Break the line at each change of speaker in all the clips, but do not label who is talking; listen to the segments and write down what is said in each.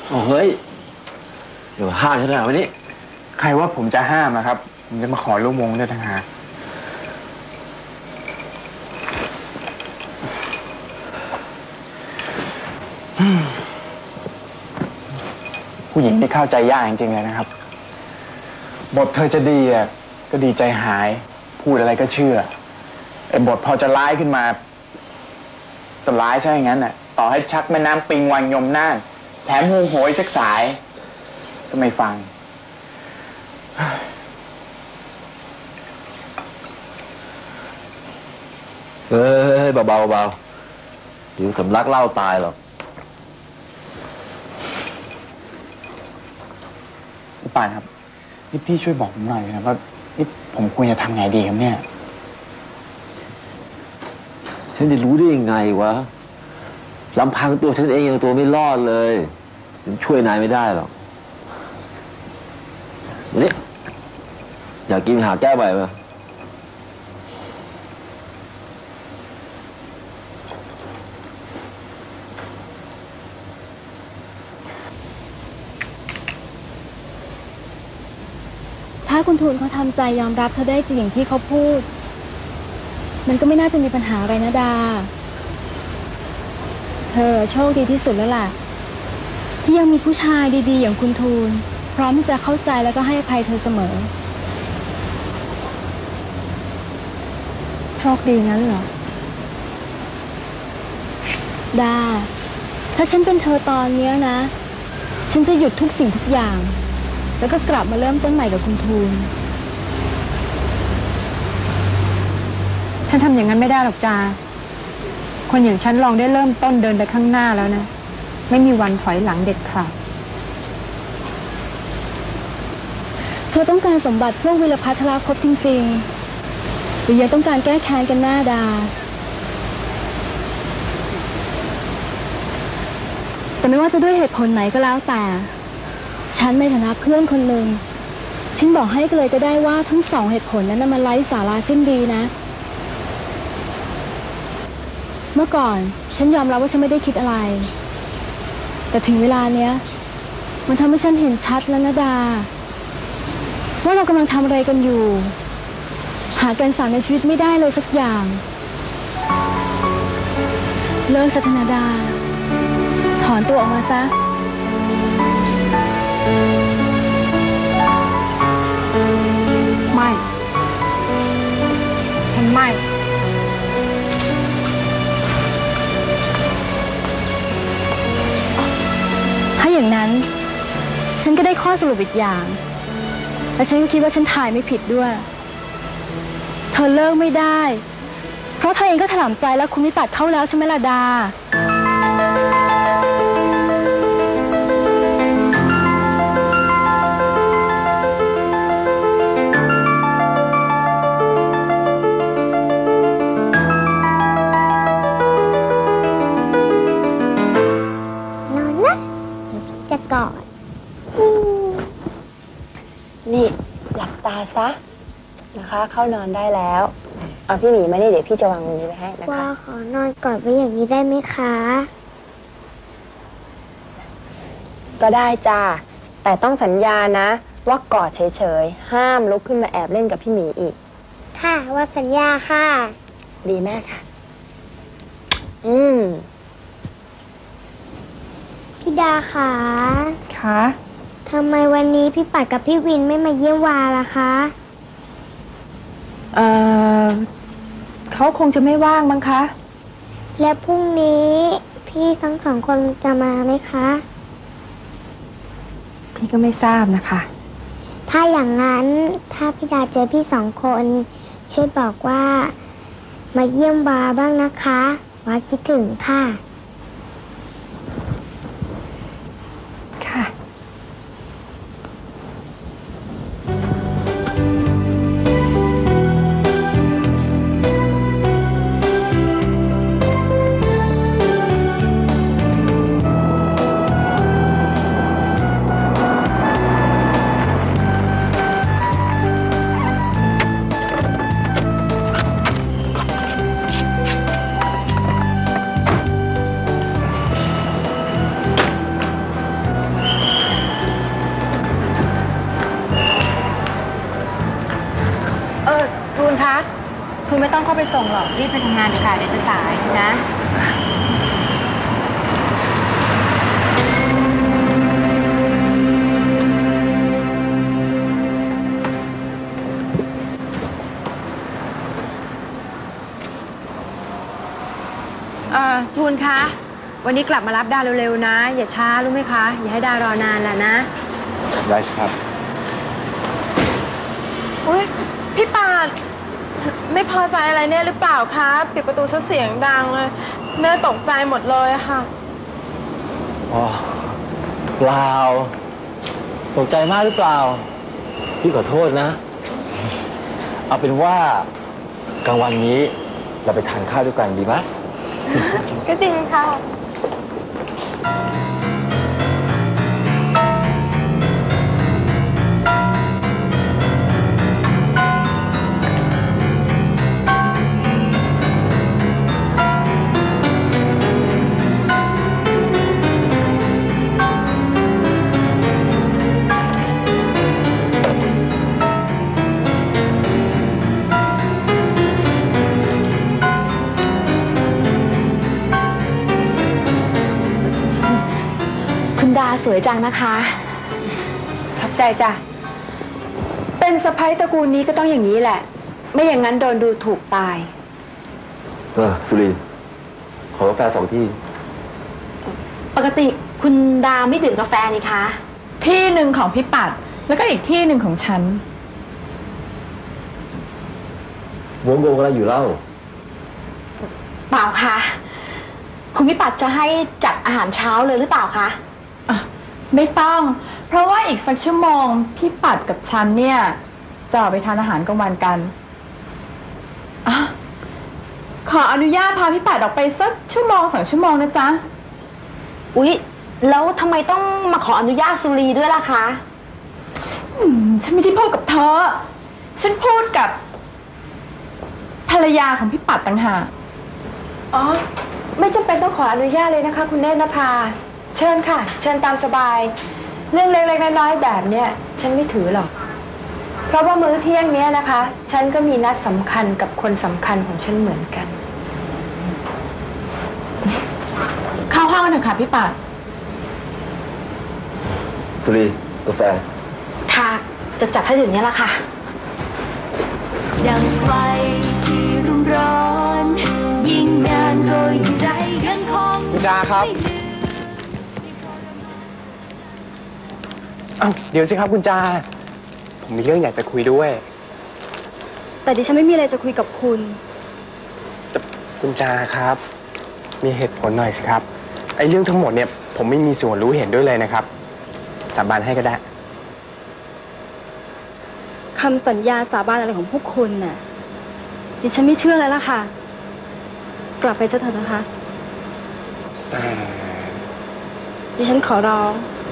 โอ้เฮ้ยเดี๋ยวห้ามฉันหน่อยวันนี้
ใครว่าผมจะห้ามนะครับผมจะมาขอร่วมวงด้วยต่างหากผู้หญิงที่เข้าใจยากจริงๆเลยนะครับบทเธอจะดีอ่ะก็ดีใจหายพูดอะไรก็เชื่อไอ้บทพอจะร้ายขึ้นมาก็ร้ายใช่ไหมงั้นน่ะต่อให้ชักแม่น้ำปิงวังยมน่านแถมหูโหยสักสายก็ไม่ฟัง
เฮ้ยเบาๆเบาเดี๋ยวสำลักเหล้าตายหรอก
พี่ปานครับนี่พี่ช่วยบอกผมหน่อยนะว่านี่ผมควรจะทำไงดีครับเนี่ย
ฉันจะรู้ได้ยังไงวะลำพังตัวฉันเองยังตัวไม่รอดเลยฉันช่วยนายไม่ได้หรอกวันนี้อยากกินหาแก้วใหม่ไหม
ถ้าคุณทูลเขาทำใจยอมรับเธอได้จริงอย่างที่เขาพูดมันก็ไม่น่าจะมีปัญหาอะไรนะดาเธอโชคดีที่สุดแล้วล่ะที่ยังมีผู้ชายดีๆอย่างคุณทูลพร้อมที่จะเข้าใจแล้วก็ให้อภัยเธอเสมอโชคดีงั้นเหรอดาถ้าฉันเป็นเธอตอนนี้นะฉันจะหยุดทุกสิ่งทุกอย่างแล้วก็กลับมาเริ่มต้นใหม่กับคุณทูล
ฉันทำอย่างนั้นไม่ได้หรอกจาคนอย่างฉันลองได้เริ่มต้นเดินไปข้างหน้าแล้วนะไม่มีวันถอยหลังเด็ดขาด
เธอต้องการสมบัติพวกวิรพัทรครบจริงๆหรือยังต้องการแก้แค้นกันหน้าดาแต่ไม่ว่าจะด้วยเหตุผลไหนก็แล้วแต่ฉันในฐานะเพื่อนคนหนึ่งฉันบอกให้เลยก็ได้ว่าทั้งสองเหตุผลนั้นมันไร้สาระสิ้นดีนะเมื่อก่อนฉันยอมรับว่าฉันไม่ได้คิดอะไรแต่ถึงเวลาเนี้ยมันทำให้ฉันเห็นชัดแล้วนะดาว่าเรากำลังทำอะไรกันอยู่หาแกนสารในชีวิตไม่ได้เลยสักอย่างเลิกสัทนาดาถอนตัวออกมาซะ
ไม่ฉันไม่
ถ้าอย่างนั้นฉันก็ได้ข้อสรุปอีกอย่างและฉันก็คิดว่าฉันทายไม่ผิดด้วยเธอเลิกไม่ได้เพราะเธอเองก็ถลำใจแล้วคุณวิปัสสเข้าแล้วใช่ไหมล่ะดา
ก่อนนี่หลับตาซะนะคะเข้านอนได้แล้วเอาพี่หมีมานี่เดี๋ยวพี่จะวางมือไว้ให้นะคะ
ว่าขอนอนกอดไว้อย่างนี้ได้ไหมคะ
ก็ได้จ้าแต่ต้องสัญญานะว่ากอดเฉยๆห้ามลุกขึ้นมาแอบเล่นกับพี่หมีอีก
ค่ะว่าสัญญาค่ะ
ดีแม่ค่ะ
พี่ดาค่ะ
ค่ะ
ทำไมวันนี้พี่ปัดกับพี่วินไม่มาเยี่ยมวาล่ะคะ
เขาคงจะไม่ว่างมั้งคะ
แล้วพรุ่งนี้พี่ทั้งสองคนจะมาไหมคะ
พี่ก็ไม่ทราบนะคะ
ถ้าอย่างนั้นถ้าพี่ดาเจอพี่สองคนช่วยบอกว่ามาเยี่ยมวาบ้างนะคะวาคิดถึงค่ะ
ค่ะคะ คุณไม่ต้องเข้าไปส่งหรอก รีบไปทำงานเถอะค่ะ เดี๋ยวจะสายนะ ทูลคะ วันนี้กลับมารับดาเร็วๆนะ อย่าช้ารู้ไหมคะ อย่าให้ดารอนานล่ะนะ
ได้สิครับ
อุ๊ย พี่ปาดไม่พอใจอะไรเนี่ยหรือเปล่าคะปิดประตูซะเสียงดังเลยเน่ตกใจหมดเลยอะค่ะ
อ๋อเปล่าตกใจมากหรือเปล่า พี่ขอโทษนะ เอาเป็นว่ากลางวันนี้เราไปทานข้าวด้วยกันดีไหม
ก็ดีค่ะ
คุณดาสวยจังนะคะ
ขอบใจจ้ะ เป็นสะใภ้ตระกูลนี้ก็ต้องอย่างนี้แหละ ไม่อย่างนั้นโดนดูถูกตาย
สุรีขอกาแฟ2 ที่
ปกติคุณดาไม่ดื่มกาแฟนี่คะ
ที่หนึ่งของพี่ปัด แล้วก็อีกที่หนึ่งของฉัน
วงอะไรอยู่เล่า
เปล่าค่ะ คุณพิปัดจะให้จัดอาหารเช้าเลยหรือเปล่าคะ
ไม่ต้อง เพราะว่าอีกสักชั่วโมงพี่ปัดกับฉันเนี่ยจะออกไปทานอาหารกลางวันกันอะขออนุญาตพาพี่ปัดออกไปสักชั่วโมง2 ชั่วโมงนะจ๊ะ
อุ๊ย แล้วทำไมต้องมาขออนุญาตสุรีด้วยล่ะคะ
ฉันไม่ได้พูดกับเธอ ฉันพูดกับภรรยาของพี่ปัดต่างหาก
อ๋อ ไม่จำเป็นต้องขออนุญาตเลยนะคะ คุณเนตรนภา เชิญค่ะ เชิญตามสบาย เรื่องเล็กๆน้อยๆแบบเนี้ยฉันไม่ถือหรอก เพราะว่ามื้อเที่ยงเนี้ยนะคะ ฉันก็มีนัดสำคัญกับคนสำคัญของฉันเหมือนกัน
เข้าห้องกันเถอะค่ะพี่ปัด
สุรีกาแฟ
ค่ะ จะจัดให้เดี๋ยวนี้ละค่ะ
ดังไฟที่รุ่มร้อน ยิ่งนานก็ยิ่งใจยังคง
คุณจาครับ เอ้าเดี๋ยวสิครับคุณจา ผมมีเรื่องอยากจะคุยด้วย
แต่ดิฉันไม่มีอะไรจะคุยกับคุณ
แต่คุณจาครับ มีเหตุผลหน่อยสิครับไอ้เรื่องทั้งหมดเนี่ยผมไม่มีส่วนรู้เห็นด้วยเลยนะครับสาบานให้ก็ได้
คำสัญญาสาบานอะไรของพวกคุณน่ะ ดิฉันไม่เชื่อแล้วล่ะค่ะ กลับไปซะเถอะนะคะ ดิฉันขอร้อง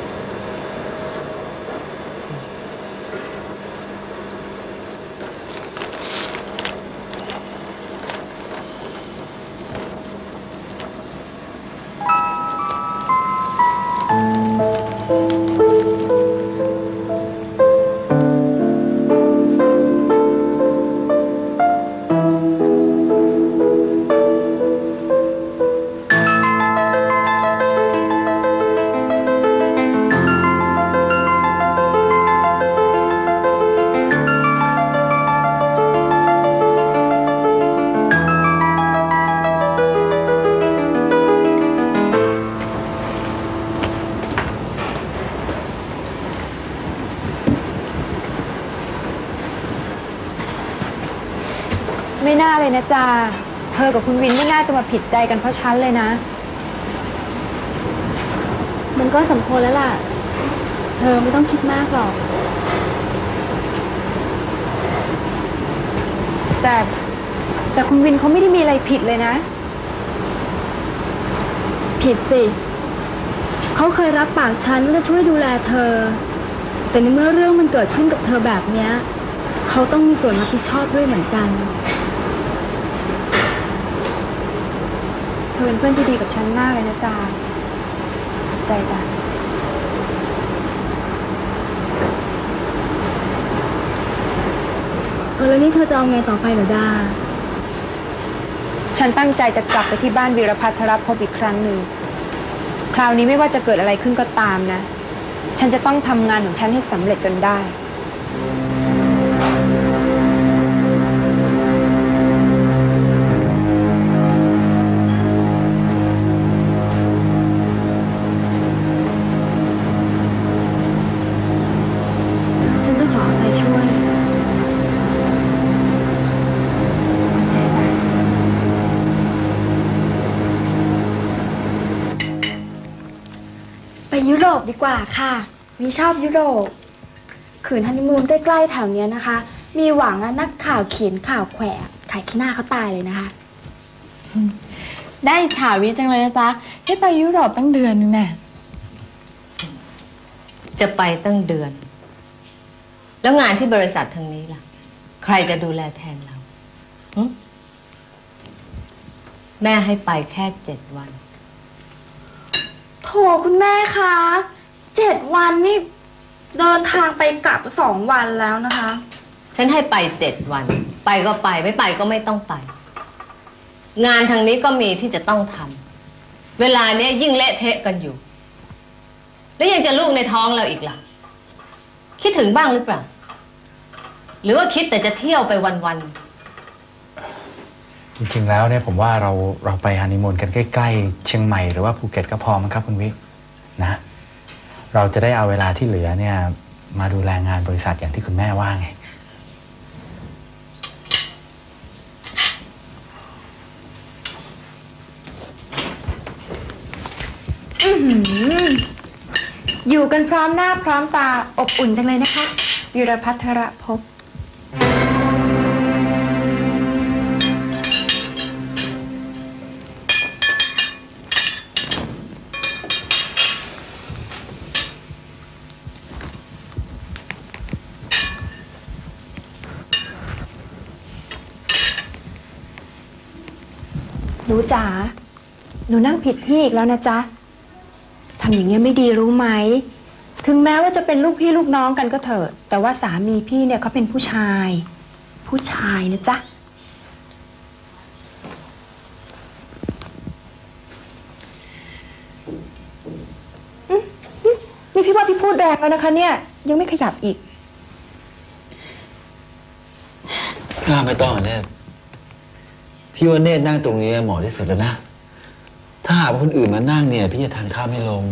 ไม่น่าเลยนะจ๊ะ เธอกับคุณวินไม่น่าจะมาผิดใจกันเพราะฉันเลยนะ
มันก็สมควรแล้วล่ะ เธอไม่ต้องคิดมากหรอก
แต่คุณวินเขาไม่ได้มีอะไรผิดเลยนะ
ผิดสิ เขาเคยรับปากฉันว่าจะช่วยดูแลเธอ แต่ในเมื่อเรื่องมันเกิดขึ้นกับเธอแบบเนี้ย เขาต้องมีส่วนรับผิดชอบด้วยเหมือนกัน
เธอเป็นเพื่อนที่ดีกับฉันมากเลยนะจ๊ะขอบใจจ้ะ
แล้วนี่เธอจะเอาไงต่อไปเหรอดา
ฉันตั้งใจจะกลับไปที่บ้านวีรภัทรภพอีกครั้งหนึ่งคราวนี้ไม่ว่าจะเกิดอะไรขึ้นก็ตามนะ ฉันจะต้องทำงานของฉันให้สำเร็จจนได้
ฉันจะขอเอาใจช่วยไปยุโรปดีกว่าค่ะวิชอบยุโรปขืนฮันนีมูนใกล้ๆแถวเนี้ยนะคะ มีหวังนักข่าวเขียนข่าวแขวะขายขี้หน้าเขาตายเลยนะคะ
ได้ฉาวิจังเลยนะจ๊ะที่ไปยุโรปตั้งเดือนนึงแน่
จะไปตั้งเดือน แล้วงานที่บริษัททางนี้ล่ะ ใครจะดูแลแทนเราหึแม่ให้ไปแค่7 วัน
โถคุณแม่คะ7 วันนี่เดินทางไปกลับ2 วันแล้วนะคะ
ฉันให้ไป7 วัน ไปก็ไปไม่ไปก็ไม่ต้องไป งานทางนี้ก็มีที่จะต้องทำเวลาเนี้ยยิ่งเละเทะกันอยู่ แล้วยังจะลูกในท้องเราอีกล่ะ คิดถึงบ้างหรือเปล่า หรือว่าคิดแต่จะเที่ยวไปวันๆ
จริงๆแล้วเนี่ยผมว่าเราไปฮันนีมูนกันใกล้ๆเชียงใหม่หรือว่าภูเก็ตก็พอมั้งครับคุณวินะ เราจะได้เอาเวลาที่เหลือเนี่ยมาดูแลงานบริษัทอย่างที่คุณแม่ว่าไง
อยู่กันพร้อมหน้าพร้อมตาอบอุ่นจังเลยนะคะวีรภัทรภพหนูจ๋าหนูนั่งผิดที่อีกแล้วนะจ๊ะทำอย่างเงี้ยไม่ดีรู้ไหมถึงแม้ว่าจะเป็นลูกพี่ลูกน้องกันก็เถอะแต่ว่าสามีพี่เนี่ยเขาเป็นผู้ชายนะจ๊ะนี่พี่ว่าพี่พูดแรงแล้วนะคะเนี่ยยังไม่ขยับอีก
ไม่ต้องอ่ะเนตพี่ว่าเนตนั่งตรงนี้เหมาะที่สุดแล้วนะถ้าหากว่าคนอื่นมานั่งเนี่ยพี่จะทานข้าวไม่ลง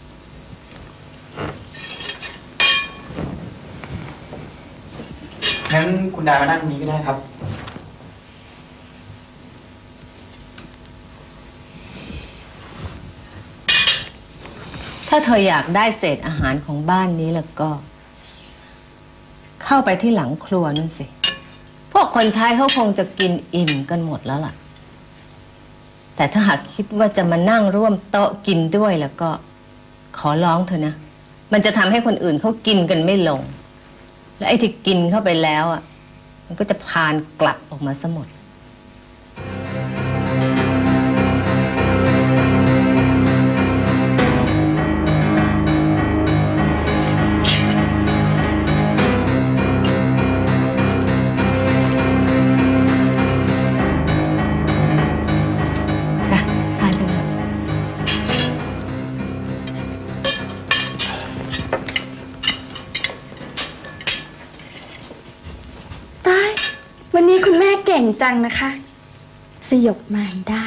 งั้นคุณดามานั่งตรงนี้ก็ได้ครับ
ถ้าเธออยากได้เศษอาหารของบ้านนี้แล้วก็ เข้าไปที่หลังครัวนั่นสิพวกคนใช้เขาคงจะกินอิ่มกันหมดแล้วล่ะแต่ถ้าหากคิดว่าจะมานั่งร่วมโต๊ะกินด้วยแล้วก็ขอร้องเธอนะมันจะทำให้คนอื่นเขากินกันไม่ลงและไอ้ที่กินเข้าไปแล้วอ่ะมันก็จะพานกลับออกมาซะหมด
วันนี้คุณแม่เก่งจังนะคะสยบมารได้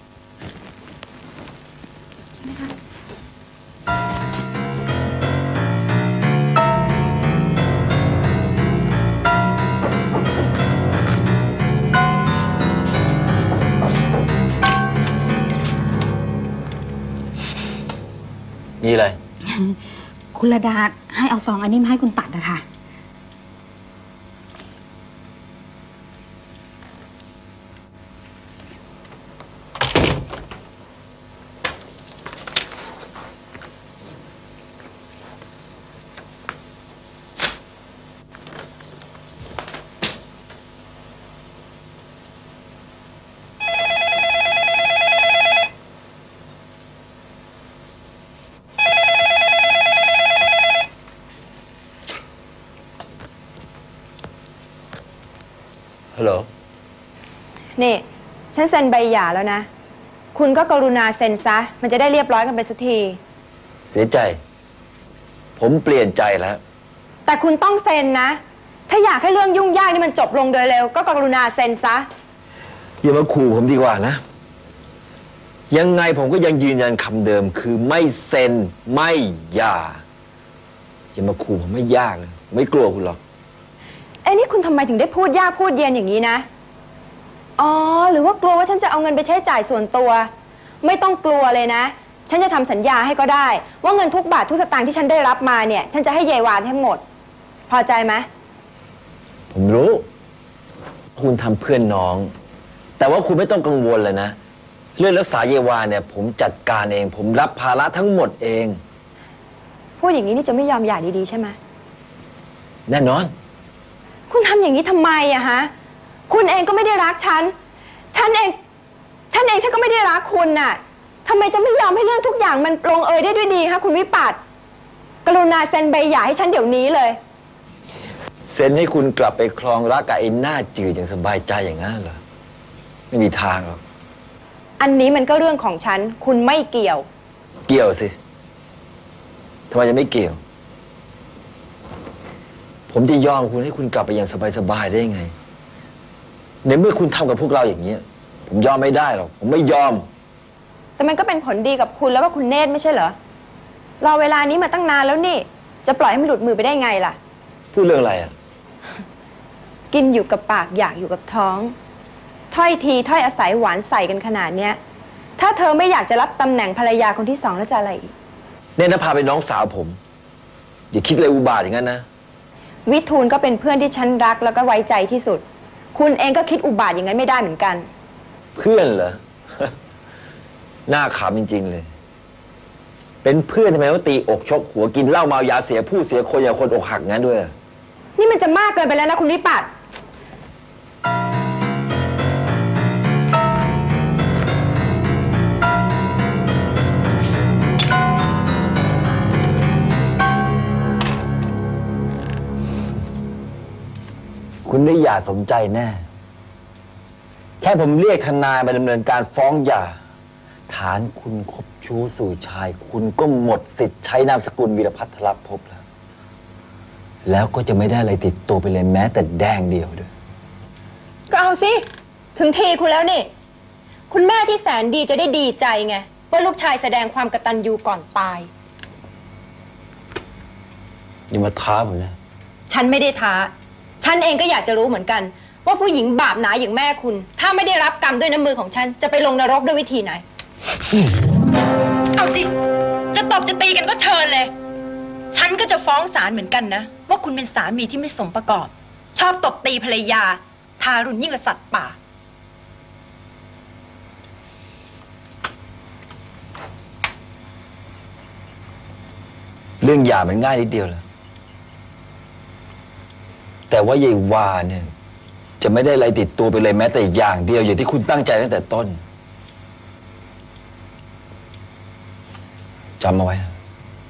นี่อะไร
คุณระดาให้เอาซองอันนี้มาให้คุณปัดนะคะ
ฮัลโหล
นี่ ฉันเซ็นใบหย่าแล้วนะ คุณก็กรุณาเซ็นซะ มันจะได้เรียบร้อยกันไปสักที
เสียใจ ผมเปลี่ยนใจแล้ว
แต่คุณต้องเซ็นนะ ถ้าอยากให้เรื่องยุ่งยากนี่มันจบลงโดยเร็วก็กรุณาเซ็นซะ
อย่ามาขู่ผมดีกว่านะ ยังไงผมก็ยังยืนยันคำเดิมคือไม่เซ็นไม่หย่าอย่ามาขู่ผมไม่ยากเลยไม่กลัวคุณหรอก
นี่คุณทำไมถึงได้พูดยากพูดเย็นอย่างนี้นะ อ๋อ หรือว่ากลัวว่าฉันจะเอาเงินไปใช้จ่ายส่วนตัว ไม่ต้องกลัวเลยนะ ฉันจะทำสัญญาให้ก็ได้ ว่าเงินทุกบาททุกสตางค์ที่ฉันได้รับมาเนี่ย ฉันจะให้ยายวานทั้งหมด พอใจไหม
ผมรู้คุณทำเพื่อนน้อง แต่ว่าคุณไม่ต้องกังวลเลยนะเรื่องรักษาเยวาเนี่ยผมจัดการเอง ผมรับภาระทั้งหมดเอง
พูดอย่างนี้นี่จะไม่ยอมหย่าดีๆใช่ไหม
แน่นอน
คุณทำอย่างนี้ทำไมอะฮะ คุณเองก็ไม่ได้รักฉัน ฉันเองฉันก็ไม่ได้รักคุณน่ะทำไมจะไม่ยอมให้เรื่องทุกอย่างมันลงเอยได้ด้วยดีคะคุณวิปัสส์กรุณาเซ็นใบหย่าให้ฉันเดี๋ยวนี้เลย
เซ็นให้คุณกลับไปครองรักกับไอ้หน้าจืดอย่างสบายใจอย่างนั้นเหรอไม่มีทางหรอก
อันนี้มันก็เรื่องของฉัน คุณไม่เกี่ยว
เกี่ยวสิทำไมจะไม่เกี่ยว ผมจะยอมคุณให้คุณกลับไปอย่างสบายๆได้ยังไงในเมื่อคุณทำกับพวกเราอย่างนี้ผมยอมไม่ได้หรอกผมไม่ยอม
แต่มันก็เป็นผลดีกับคุณแล้วก็คุณเนตรไม่ใช่เหรอรอเวลานี้มาตั้งนานแล้วนี่จะปล่อยให้มันหลุดมือไปได้ไงล่ะ
พูดเรื่องอะไรอ่ะ
กินอยู่กับปากอยากอยู่กับท้องถ้อยทีถ้อยอาศัยหวานใส่กันขนาดเนี้ยถ้าเธอไม่อยากจะรับตำแหน่งภรรยาคนที่2แล้วจะอะไรอีก
เนตรนภาเป็นน้องสาวผมอย่าคิดเลยอุบาทอย่างนั้นนะ
วิทูลก็เป็นเพื่อนที่ฉันรักแล้วก็ไว้ใจที่สุดคุณเองก็คิดอุบาทอย่างนั้นไม่ได้เหมือนกัน
เพื่อนเหรอ น่าขำจริงๆเลยเป็นเพื่อนทำไมต้องตีอกชกหัวกินเหล้าเมายาเสียผู้เสียคนอย่างคนอกหักงั้นด้วย
นี่มันจะมากเกินไปแล้วนะคุณวิปัสส์
คุณได้หย่าสมใจแน่แค่ผมเรียกทนายมาดำเนินการฟ้องหย่าฐานคุณคบชู้สู่ชายคุณก็หมดสิทธิ์ใช้นามสกุลวีรพัฒน์ธรภพแล้วก็จะไม่ได้อะไรติดตัวไปเลยแม้แต่แดงเดียวด้วย
ก็เอาสิถึงทีคุณแล้วนี่คุณแม่ที่แสนดีจะได้ดีใจไงว่าลูกชายแสดงความกตัญญูก่อนตาย
นี่มาท้าผมนะ
ฉันไม่ได้ท้าฉันเองก็อยากจะรู้เหมือนกันว่าผู้หญิงบาปหนาอย่างแม่คุณถ้าไม่ได้รับกรรมด้วยน้ำมือของฉันจะไปลงนรกด้วยวิธีไหน เอาสิจะตบจะตีกันก็เชิญเลยฉันก็จะฟ้องศาลเหมือนกันนะว่าคุณเป็นสามีที่ไม่สมประกอบชอบตบตีภรรยาทารุณยิ่งกว่าสัตว์ป่า
เรื่องหย่ามันง่ายนิดเดียวแหละแต่ว่ายายวาเนี่ยจะไม่ได้อะไรติดตัวไปเลยแม้แต่อย่างเดียวอย่างที่คุณตั้งใจตั้งแต่ต้นจำเอาไว้นะ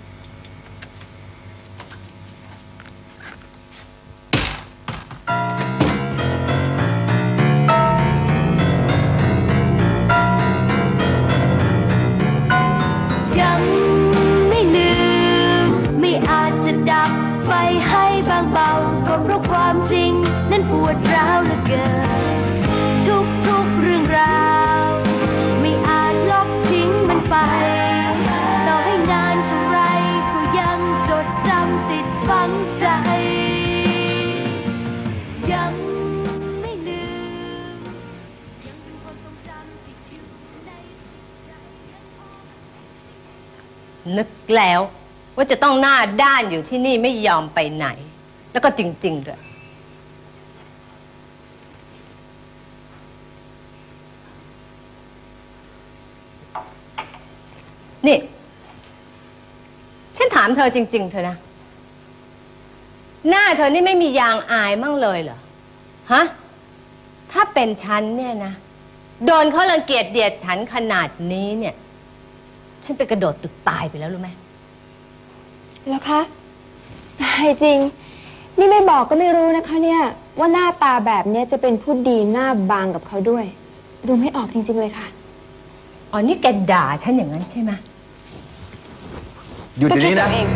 ยังไม่ลืมไม่อาจจะดับไฟให้บางเบาก็เพราะความจริงนั้นปวดร้าวเหลือเกินทุกเรื่องราวไม่อาจลบทิ้งมันไปต่อให้นานเท่าไรก็ยังจดจำติดฝังใจยังไม่ลืมยังเป็นความทรงจำติดอยู่ในใจ
นึกแล้วว่าจะต้องหน้าด้านอยู่ที่นี่ไม่ยอมไปไหน แล้วก็จริงๆด้วยนี่ฉันถามเธอจริงๆเธอนะหน้าเธอนี่ไม่มียางอายมั่งเลยเหรอฮะถ้าเป็นฉันเนี่ยนะโดนเขารังเกียจเดียดฉันขนาดนี้เนี่ยฉันไปกระโดดตึกตายไปแล้วรู้ไหม
แล้วคะตายจริงนี่ไม่บอกก็ไม่รู้นะคะเนี่ยว่าหน้าตาแบบเนี้ยจะเป็นผู้ดีหน้าบางกับเขาด้วย ดูไม่ออกจริงๆเลยค่ะ
อ๋อ นี่แกด่าฉันอย่างนั้นใช่ไหม
หยุดเดี๋ยวนี้นะ
ก็คิดเอาเอง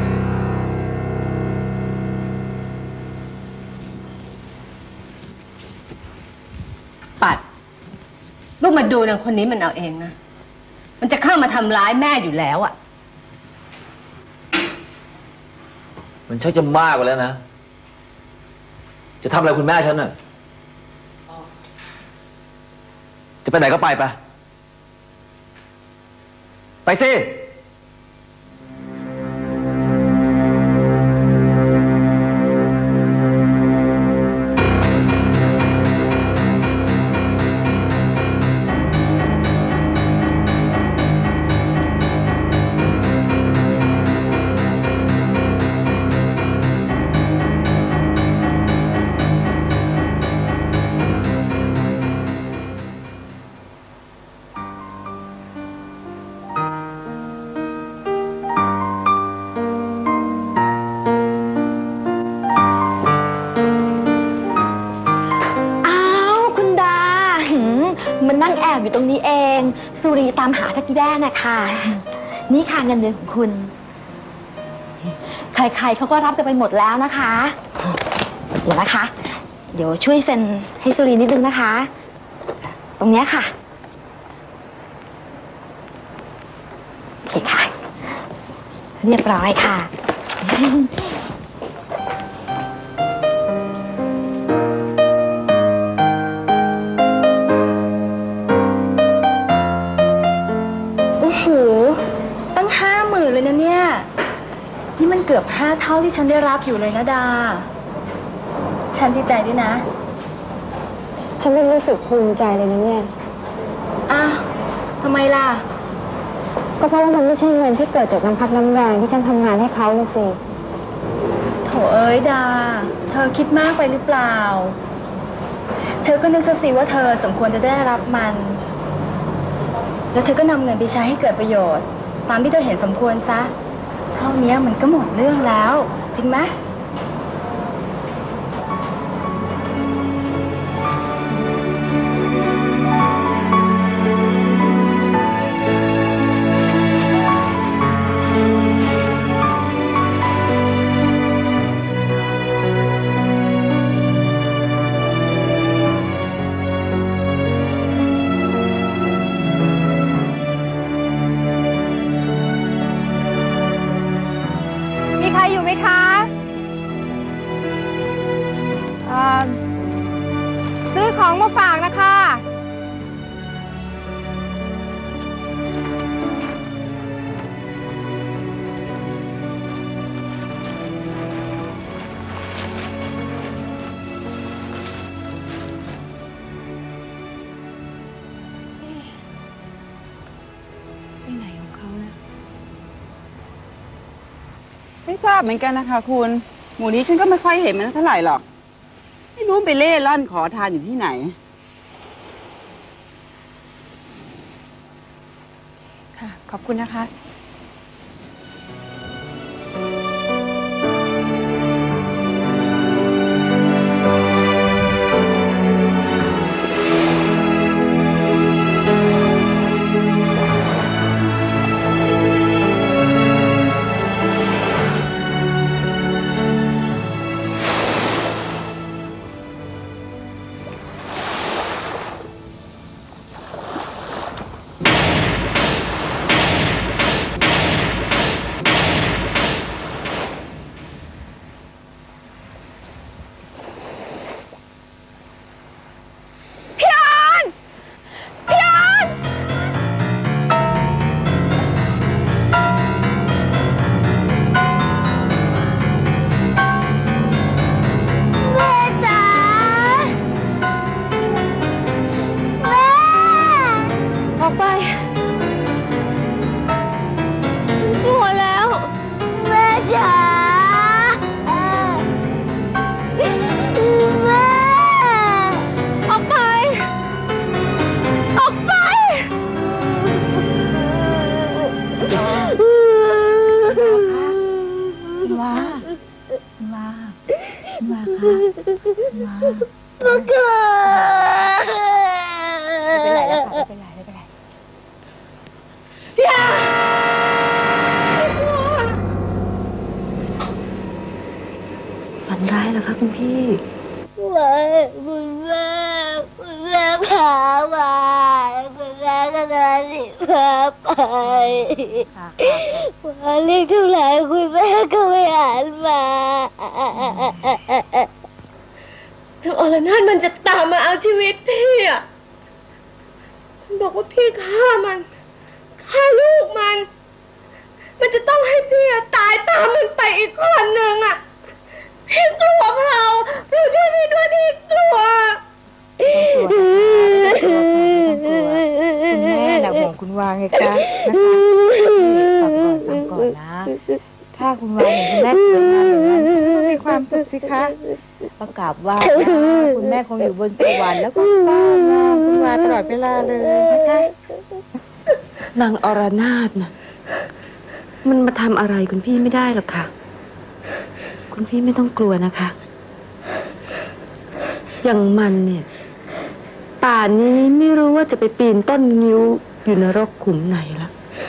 ปัด ลูกมาดูนางคนนี้มันเอาเองนะ มันจะเข้ามาทำร้ายแม่อยู่แล้วอะ
มันชักจะมากกว่าแล้วนะ จะทำอะไรคุณแม่ฉันน่ะ จะไปไหนก็ไปไป ไปสิ
อ้าวคุณดามันนั่งแอบอยู่ตรงนี้เองสุรีตามหาทักกี้แด้นะคะ นี่ค่ะเงินเดือนของคุณ ใครๆเขาก็รับกันไปหมดแล้วนะคะ เดี๋ยวนะคะ เดี๋ยวช่วยเซ็นให้สุรีนิดนึงนะคะ ตรงเนี้ยค่ะโอเคค่ะ เรียบร้อยค่ะ โอ้โห ตั้ง50,000เลยนะเนี่ย นี่มันเกือบ5 เท่าที่ฉันได้รับอยู่เลยนะดา ฉันดีใจด้วยนะ
ฉันไม่รู้สึกภูมิใจเลยนะเนี่ย
อ้าวทำไมล่ะ
ก็เพราะว่ามันไม่ใช่เงินที่เกิดจากน้ำพักน้ำแรงที่ฉันทำงานให้เขาเลยสิ
โถเอ้ยดา เธอคิดมากไปหรือเปล่า เธอก็นึกซะสิว่าเธอสมควรจะได้รับมัน แล้วเธอก็นำเงินไปใช้ให้เกิดประโยชน์ ตามที่เธอเห็นสมควรซะ เท่านี้มันก็หมดเรื่องแล้ว จริงไหม
มีใครอยู่ไหมคะซื้อของมาฝากนะคะ ไปไหนของเขานะ
ไม่ทราบเหมือนกันนะคะคุณ หมู่นี้ฉันก็ไม่ค่อยเห็นมันเท่าไหร่หรอก ไม่รู้ไปเล่ร่อนขอทานอยู่ที่ไหน
ค่ะ ขอบคุณนะคะ
ค
ก็เกิด
ไม่เป็นไรแล้วค่ะไม่เป็นไรไม่เป็นไร
ฝันร้ายเหรอคะคุณพี่
ไม่คุณแม่พามาคุณแม่ก็นอนสิพาไปมาเรียกเท่าไหร่คุณแม่ก็ไม่หันมา
อรนาถมันจะตามมาเอาชีวิตพี่อ่ะมันบอกว่าพี่ฆ่ามันฆ่าลูกมัน มันจะต้องให้พี่ตายตามมันไปอีกคนหนึ่งอ่ะพี่กลัวเราช่วยพี่ด้วยพี่กลัว
คุณแม่น่ะห่วงคุณวางไงคะนะคะฟังก่อนนะถ้าคุณวางเห็นคุณแม่สวยงามอย่างนั้นมีความสุขสิคะประกาศว่าคุณแม่คงอยู่บนสวรรค์แล้วก็ต้อนรับคุณวางตลอดเวลาเลยนะคะนางอรนาถน่ะมันมาทำอะไรคุณพี่ไม่ได้หรอกค่ะคุณพี่ไม่ต้องกลัวนะคะอย่างมันเนี่ยป่านนี้ไม่รู้ว่าจะไปปีนต้นงิ้วอยู่นรกขุมไหนละ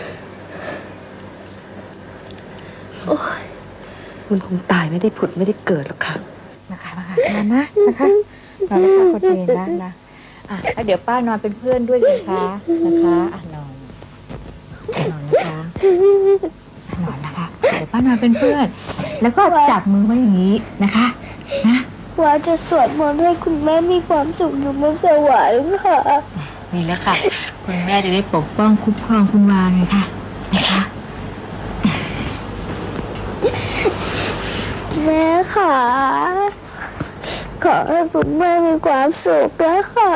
มันคงตายไม่ได้ผุดไม่ได้เกิดหรอกค่ะนะคะนะคะนอนนะนะคะนอนแล้วค่ะคนเองนะแล้วเดี๋ยวป้านอนเป็นเพื่อนด้วยนะคะนะคะนอนนะคะนอนนะคะเดี๋ยวป้านอนเป็นเพื่อนแล้วก็จับมือไว้อย่างนี้นะคะนะ
ว่าจะสวดมนต์ให้คุณแม่มีความสุขอยู่บนสวรรค์ค่ะ
นี่แล้วค่ะคุณแม่จะได้ปกป้องคุ้มครองคุณวาไงค่ะนะคะ
แม่ค่ะขอให้คุณแม่มีความสุขนะคะ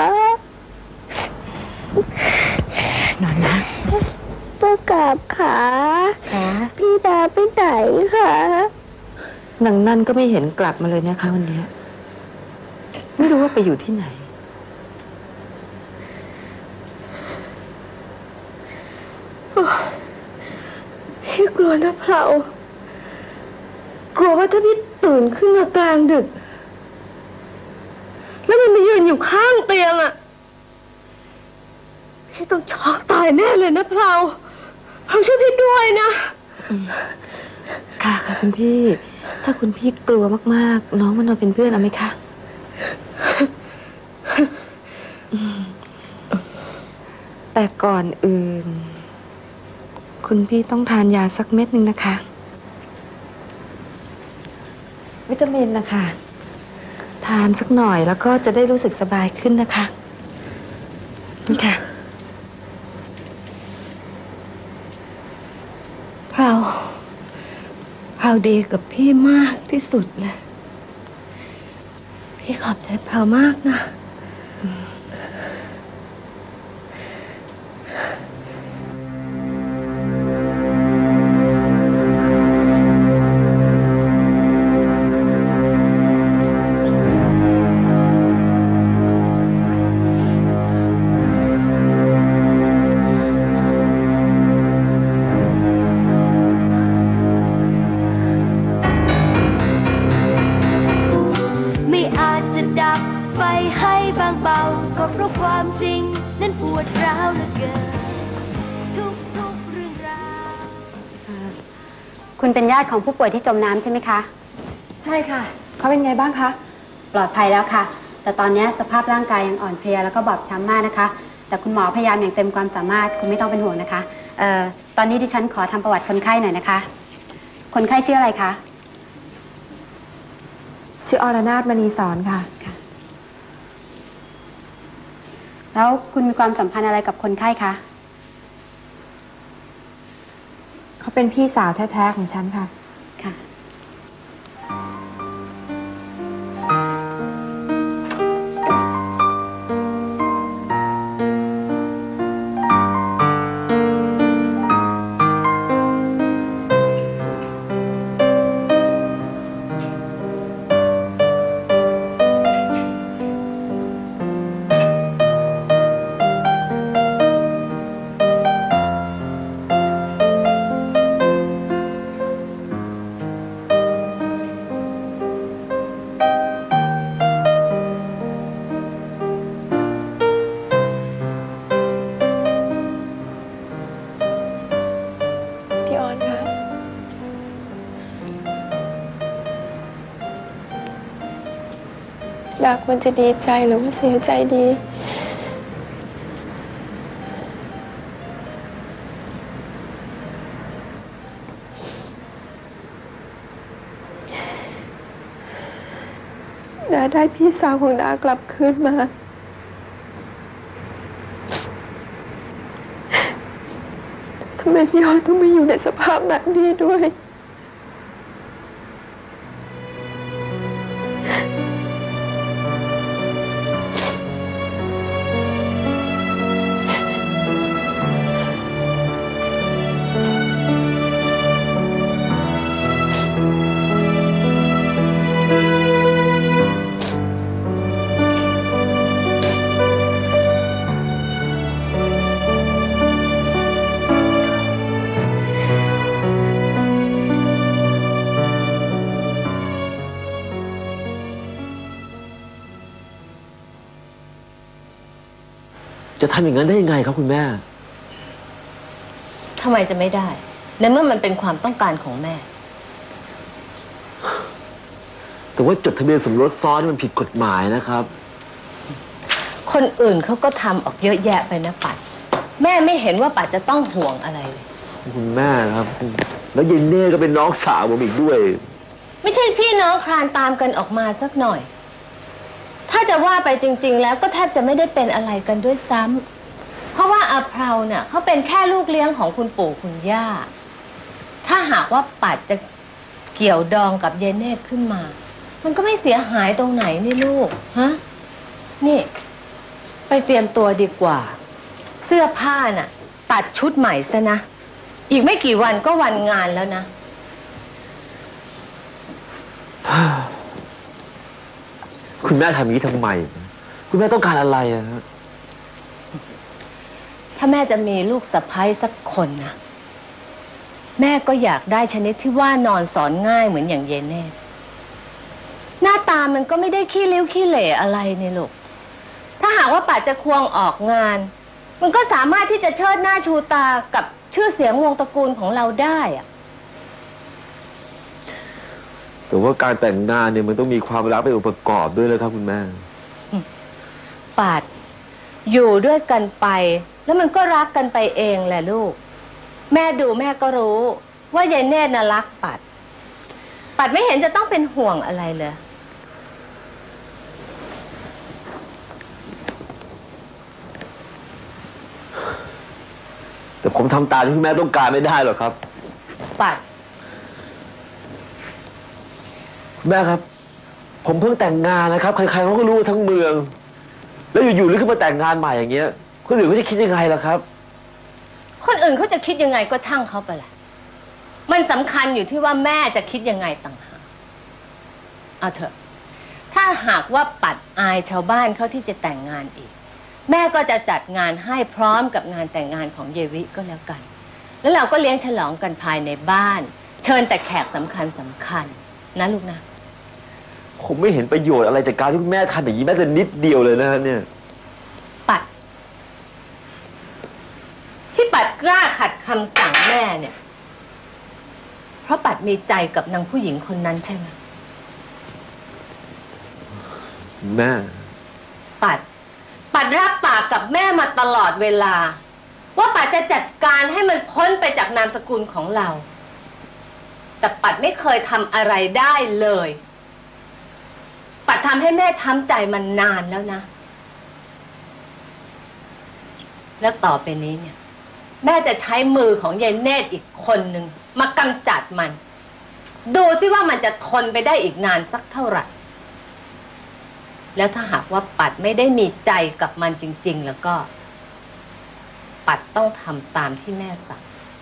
นอนนะ
ประกาศขาพี่ดาไปไหนคะ
นางนั่นก็ไม่เห็นกลับมาเลยนะคะวันนี้ไม่รู้ว่าไปอยู่ที่ไหน
พี่กลัวนะเพลากลัวว่าถ้าพี่ตื่นขึ้นมากลางดึกแล้วมันมายืนอยู่ข้างเตียงอ่ะพี่ต้องช็อกตายแน่เลยนะเพลาช่วยพี่ด้วยนะ
ค่ะคุณพี่ถ้าคุณพี่กลัวมากๆน้องมานอนเป็นเพื่อนเอาไหมคะแต่ก่อนอื่นคุณพี่ต้องทานยาสักเม็ดหนึ่งนะคะวิตามินนะคะทานสักหน่อยแล้วก็จะได้รู้สึกสบายขึ้นนะคะนี่ค่ะ
เพราดีกับพี่มากที่สุดเลยพี่ขอบใจเพรามากนะ
คุณเป็นญาติของผู้ป่วยที่จมน้ำใช่ไหมคะ
ใช่ค่ะเขาเป็นไงบ้างคะ
ปลอดภัยแล้วค่ะแต่ตอนนี้สภาพร่างกายยังอ่อนเพลียแล้วก็บอบช้ำมากนะคะแต่คุณหมอพยายามอย่างเต็มความสามารถคุณไม่ต้องเป็นห่วงนะคะตอนนี้ดิฉันขอทำประวัติคนไข้หน่อยนะคะคนไข้ชื่ออะไรคะ
ชื่ออรนาถมณีสอนค่ะ
แล้วคุณมีความสัมพันธ์อะไรกับคนไข้คะ
เขาเป็นพี่สาวแท้ๆของฉันค่ะ
ค่ะ
ดาควรจะดีใจหรือว่าเสียใจดีดาได้พี่สาวของดากลับคืนมาทำไมพี่ออยต้องมาอยู่ในสภาพแบบนี้ด้วย
จะทำอย่างนั้นได้ยังไงครับคุณแม่
ทำไมจะไม่ได้ ในเมื่อมันเป็นความต้องการของแม่
แต่ว่าจดทะเบียนสมรสซ้อนมันผิดกฎหมายนะครับ
คนอื่นเขาก็ทำออกเยอะแยะไปนะปัด แม่ไม่เห็นว่าปัดจะต้องห่วงอะไรเลย
คุณแม่ครับ แล้วเย็นเน่ก็เป็นน้องสาวผมอีกด้วย
ไม่ใช่พี่น้องคลานตามกันออกมาสักหน่อย ถ้าจะว่าไปจริงๆแล้วก็แทบจะไม่ได้เป็นอะไรกันด้วยซ้ำเพราะว่าอาเพราเนี่ยเขาเป็นแค่ลูกเลี้ยงของคุณปู่คุณย่า ถ้าหากว่าปัดจะเกี่ยวดองกับเยเน่ขึ้นมา มันก็ไม่เสียหายตรงไหนนี่ลูก ฮะ นี่ไปเตรียมตัวดีกว่า เสื้อผ้าน่ะตัดชุดใหม่ซะนะ อีกไม่กี่วันก็วันงานแล้วนะ
คุณแม่ทำอย่างนี้ทำไม คุณแม่ต้องการอะไรอะ
ถ้าแม่จะมีลูกสะใภ้สักคนนะแม่ก็อยากได้ชนิดที่ว่านอนสอนง่ายเหมือนอย่างเยเน่หน้าตามันก็ไม่ได้ขี้ริ้วขี้เหร่อะไรนี่ลูกถ้าหากว่าปัดจะควงออกงานมันก็สามารถที่จะเชิดหน้าชูตากับชื่อเสียงวงตระกูลของเราได้อะ
แต่ว่าการแต่งงานเนี่ยมันต้องมีความรักเป็นองค์ประกอบด้วยเลยครับคุณแม่
ปัดอยู่ด้วยกันไปแล้วมันก็รักกันไปเองแหละลูกแม่ดูแม่ก็รู้ว่ายายเนตรน่ะรักปัดไม่เห็นจะต้องเป็นห่วงอะไรเลย
แต่ผมทำตามที่คุณแม่ต้องการไม่ได้หรอกครับ
ปัด
คุณแม่ครับผมเพิ่งแต่งงานนะครับใครๆเขาก็รู้ทั้งเมืองแล้วอยู่ๆลุกขึ้นมาแต่งงานใหม่อย่างเงี้ยคนอื่นเขาจะคิดยังไงล่ะครับ
คนอื่นเขาจะคิดยังไงก็ช่างเขาไปแหละมันสำคัญอยู่ที่ว่าแม่จะคิดยังไงต่างหากเอาเถอะถ้าหากว่าปัดอายชาวบ้านเขาที่จะแต่งงานอีกแม่ก็จะจัดงานให้พร้อมกับงานแต่งงานของเยวิก็แล้วกันแล้วเราก็เลี้ยงฉลองกันภายในบ้านเชิญแต่แขกสำคัญนะลูกนะ
ผมไม่เห็นประโยชน์อะไรจากการที่คุณแม่ทำอย่างนี้แม้แต่นิดเดียวเลยนะเนี่ย
ปัดที่ปัดกล้าขัดคำสั่งแม่เนี่ยเพราะปัดมีใจกับนางผู้หญิงคนนั้นใช่ไหม
แม่
ปัดรับปากกับแม่มาตลอดเวลาว่าปัดจะจัดการให้มันพ้นไปจากนามสกุลของเราแต่ปัดไม่เคยทำอะไรได้เลยปัดทำให้แม่ช้ำใจมันนานแล้วนะแล้วต่อไปนี้เนี่ยแม่จะใช้มือของยายเนตรอีกคนหนึ่งมากำจัดมันดูซิว่ามันจะทนไปได้อีกนานสักเท่าไหร่แล้วถ้าหากว่าปัดไม่ได้มีใจกับมันจริงๆแล้วก็ปัดต้องทำตามที่แม่สั่ง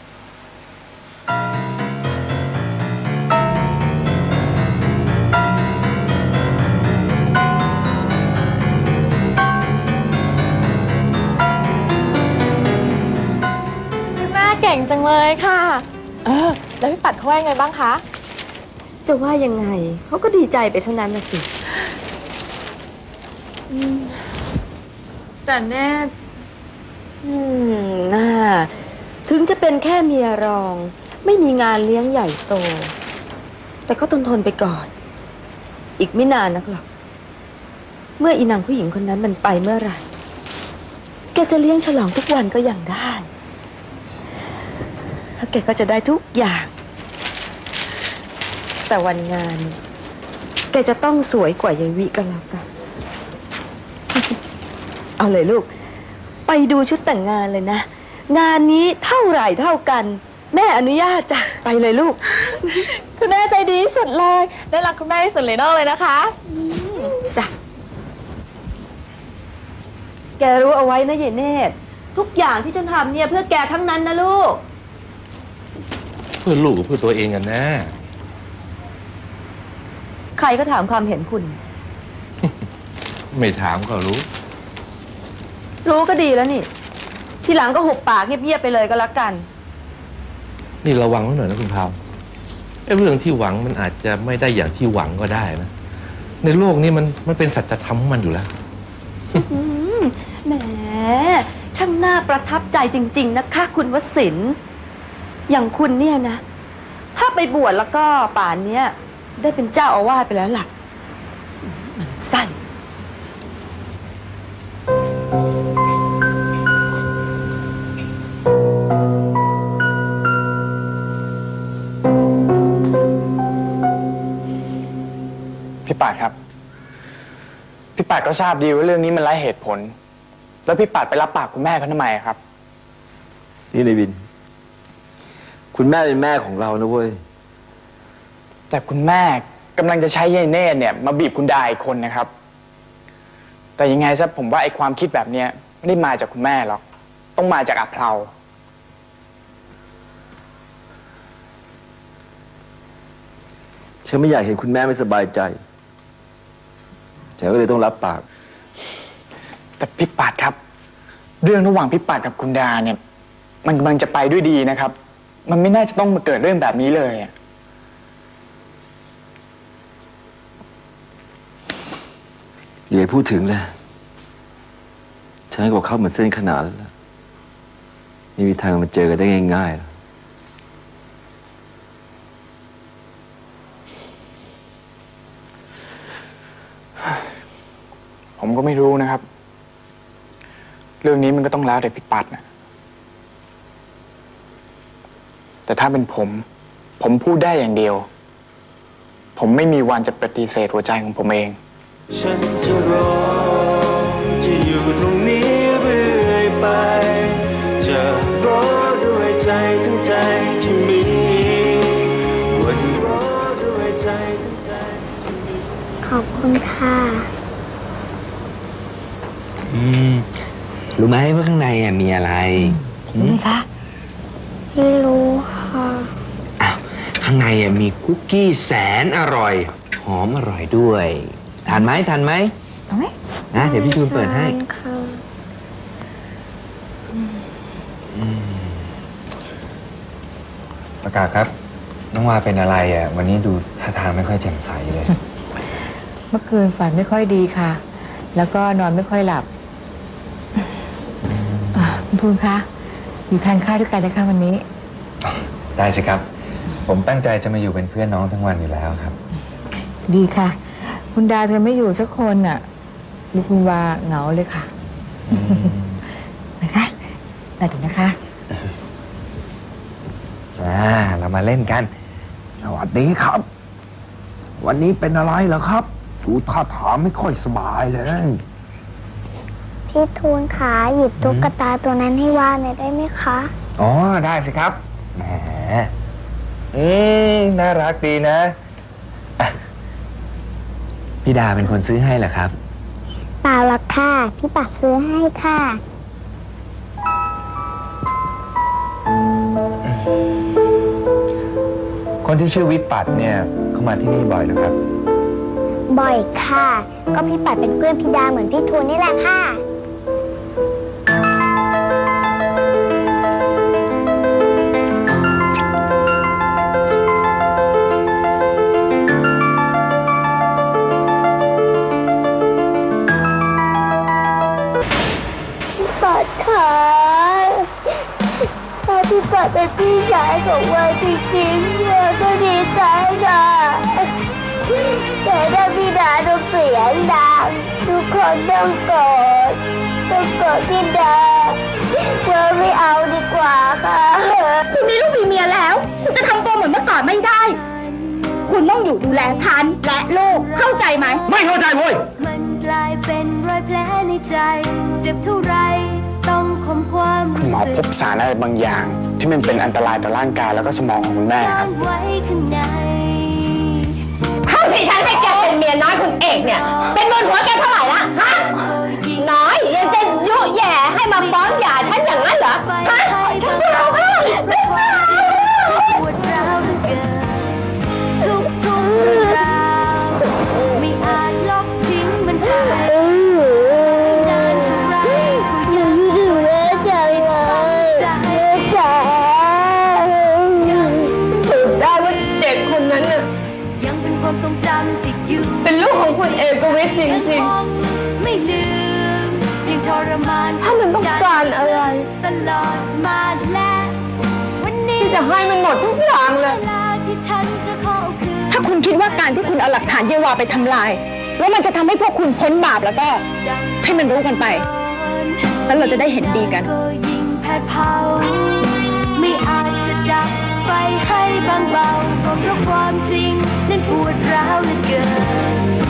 เก่งจังเลยค่ะแล้วพี่ปัดเขาว่ายังไงบ้างคะ
จะว่ายังไงเขาก็ดีใจไปเท่านั้นนะสิ
แต่แน่
น่าถึงจะเป็นแค่เมียรองไม่มีงานเลี้ยงใหญ่โตแต่ก็ทนไปก่อนอีกไม่นานนักหรอก
เมื่ออีนางผู้หญิงคนนั้นมันไปเมื่อไหร่แกจะเลี้ยงฉลองทุกวันก็ยังได้แล้วแกก็จะได้ทุกอย่าง แต่วันงานแกจะต้องสวยกว่ายายวิก็แล้วกัน เอาเลยลูกไปดูชุดแต่งงานเลยนะงานนี้เท่าไหร่เท่ากันแม่อนุญาตจ้ะไปเลยลูก
คุณแม่ใจดีที่สุดเลยได้รักคุณแม่ที่สุดเลยนอกเลยนะคะ
จ้ะแกรู้เอาไว้นะยายเนตรทุกอย่างที่ฉันทำเนี่ยเพื่อแกทั้งนั้นนะลูก
เพื่อลูกกับเพื่อตัวเองกันนะ
ใครก็ถามความเห็นคุณ
ไม่ถามก็รู้
รู้ก็ดีแล้วนี่ทีหลังก็หุบปากเงียบๆไปเลยก็แล้วกัน
นี่ระวังไว้หน่อยนะคุณพาวเรื่องที่หวังมันอาจจะไม่ได้อย่างที่หวังก็ได้นะในโลกนี้มันเป็นสัจธรรมของมันอยู่แล้ว
แหมช่างน่าประทับใจจริงๆนะคะคุณวสินทร์อย่างคุณเนี่ยนะถ้าไปบวชแล้วก็ป่านเนี้ยได้เป็นเจ้าอาวาสไปแล้วล่ะมันสั้น
พี่ปัดครับพี่ปัดก็ทราบดีว่าเรื่องนี้มันไร้เหตุผลแล้วพี่ปัดไปรับปากคุณแม่เขาทำไมครับ
นี่นายวินคุณแม่เป็นแม่ของเรานะเว้ย
แต่คุณแม่กำลังจะใช้ยายเนตรเนี่ยมาบีบคุณดาอีกคนนะครับแต่ยังไงซะผมว่าไอ้ความคิดแบบเนี้ยไม่ได้มาจากคุณแม่หรอกต้องมาจากอาเพลา
ฉันไม่อยากเห็นคุณแม่ไม่สบายใจฉันก็เลยต้องรับปาก
แต่พี่ปัดครับเรื่องระหว่างพี่ปัดกับคุณดาเนี่ยมันกำลังจะไปด้วยดีนะครับมันไม่น่าจะต้องมาเกิดเรื่องแบบนี้เลย
อย่าไปพูดถึงเลยฉันกับเขาเหมือนเส้นขนานแล้วไม่มีทางมาเจอกันได้ง่ายๆหรอก
ผมก็ไม่รู้นะครับเรื่องนี้มันก็ต้องแล้วแต่พี่ปัดนะแต่ถ้าเป็นผมพูดได้อย่างเดียวผมไม่มีวันจะปฏิเสธหัวใจของผมเอง
ฉันจะรอจะอยู่ตรงนี้เรื่อยไปจะรอด้วยใจทั้งใจที่มีวันรอด้วยใจทั้งใจที่มี
ขอบคุณค่ะ
รู้ไหมว่าข้างในมีอะไร
รู้ไหมคะ
ไม่รู้ค่ะ
อ้าวข้างในมีคุกกี้แสนอร่อยหอมอร่อยด้วยทานไหม
เอาไหม
นะเดี๋ยวพี่ทูนเปิดให้ประกาศครับน้องวาเป็นอะไรวันนี้ดูท่าทางไม่ค่อยแจ่มใสเลย
เมื่อคืนฝันไม่ค่อยดีค่ะแล้วก็นอนไม่ค่อยหลับคุณทูนคะอยู่ทานข้าวด้วยกันเลยค่ะวันนี้
ได้สิครับผมตั้งใจจะมาอยู่เป็นเพื่อนน้องทั้งวันอยู่แล้วครับ
ดีค่ะคุณดาเธอไม่อยู่สักคนน่ะดูคุณวาเหงาเลยค่ะนะคะได้ถึงนะคะ
เรามาเล่นกันสวัสดีครับวันนี้เป็นอะไรเหรอครับดูท่าทางไม่ค่อยสบายเลย
พี่ทูนขาหยิบตุ๊กตาตัวนั้นให้วาหน่อยได้ไหมคะ
อ๋อได้สิครับแหมน่ารักดีนะพี่ดาเป็นคนซื้อให้เหรอครับ
เปล่าหรอกค่ะพี่ปัดซื้อให้ค่ะ
คนที่ชื่อวิปัตเนี่ยเข้ามาที่นี่บ่อยนะครับ
บ่อยค่ะก็พี่ปัดเป็นเพื่อนพี่ดาเหมือนพี่ทูนนี่แหละค่ะถ้าพี่ปัดเป็นพี่ชายของวาจริงๆเราก็ดีใจค่ะแต่ถ้าพี่ดาต้องเสียงดังทุกคนต้องโกรธพี่ดาเราไม่เอาดีกว่าค่ะคุณมีลูกมีเมียแล้วคุณจะทำตัวเหมือนเมื่อก่อนไม่ได้ คุณต้องอยู่ดูแลฉันและลูกเข้าใจไหมไม่เข้าใจเว้ย
มันกลายเป็นรอยแผลในใจเจ็บเท่าไรต้องคมความ
คุณหมอพบสารอะไรบางอย่าง ที่มันเป็นอันตรายต่อร่างกายแล้วก็สมองของคุณแม่ครับ
ไว้ข้างใน
เข้าที่ฉันให้แกเป็นเมียน้อยคุณเอกเนี่ยเป็นบนหัวแกเท่าไหร่ละฮะน้อยยังจะยุแย่ให้มาฟ้องหย่าฉันอย่างนั้นเหรอฮะฉันไม่เอาค่ะไม่เอา
ปวดร้าวเหลือเกินทุกเรื่องราวไม่อาจลบทิ้งมันไปนานเท่าไรก็ยังทนใจ
สืบได้ว่าเด็กคนนั้นน่ะ
ยังเป็นความทรงจำติดอยู่
เป็นลูกของคุณเอกวิทย์จริงๆ
ไม่ลืมยังทรมาน
ถ้ามันต้องการอะไร
ตลอดมาและวันนี้
ที่จะให้มันหมดทุกอย่างเลย
เวลาที่ฉันจะขอคืน
ถ้าคุณคิดว่าการที่คุณเอาหลักฐานเยวาไปทำลาย แล้วมันจะทำให้พวกคุณพ้นบาปแล้วก็ให้มันรู้กันไป แล้วเราจะได้เห็นดีกัน
ก็ยิ่งแผดเผาไม่อาจจะดับไฟให้บางเบาก็เพราะความจริงนั้นปวดร้าวเหลือเกิน